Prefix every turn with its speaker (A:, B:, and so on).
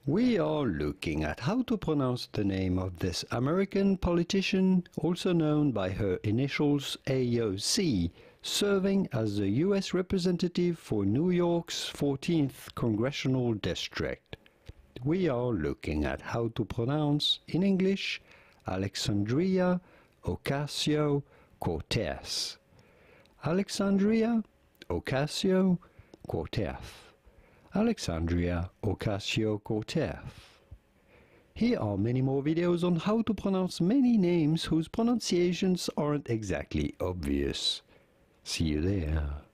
A: We are looking at how to pronounce the name of this American politician, also known by her initials AOC, serving as the U.S. representative for New York's 14th Congressional District. We are looking at how to pronounce, in English, Alexandria Ocasio Cortez. Alexandria Ocasio Cortez. Alexandria Ocasio Cortez. Here are many more videos on how to pronounce many names whose pronunciations aren't exactly obvious. See you there.